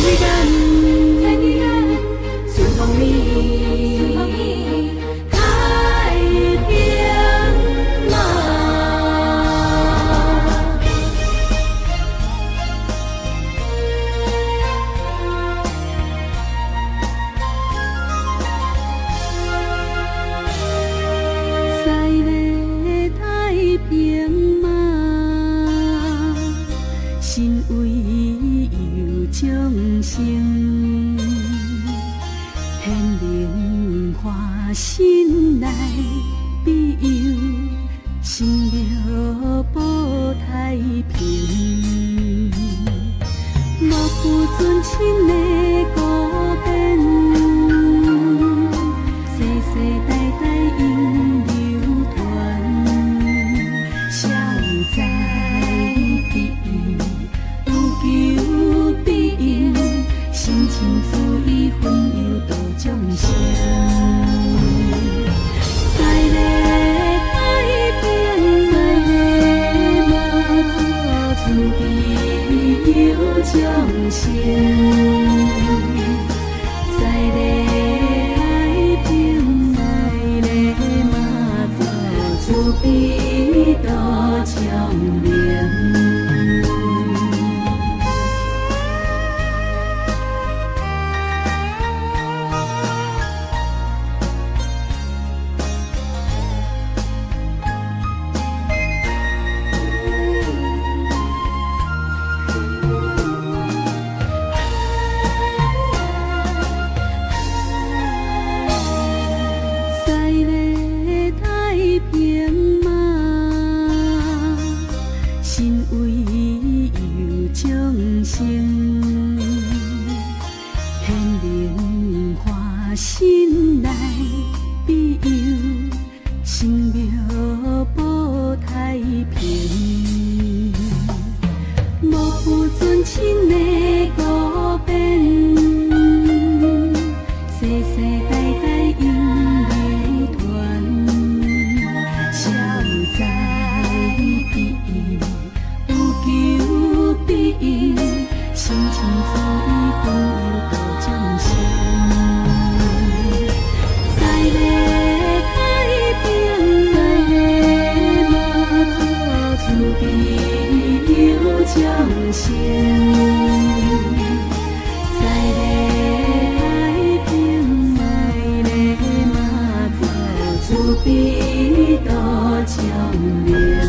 心内庇佑，生了保太平。无负尊亲的孤边，世世代代永流传。孝在庇佑，有求必应，心情注意分忧度众生。众生在咧平来咧嘛做慈悲度众灵。众生显灵花心内庇佑，生庙保太平。无负尊亲的孤边，世世代代永流传。孝在庇佑，有求必应，心情注意分忧度众生。在咧太平，在咧嘛做慈悲佑众生。在咧太平，在咧嘛做慈悲度众灵。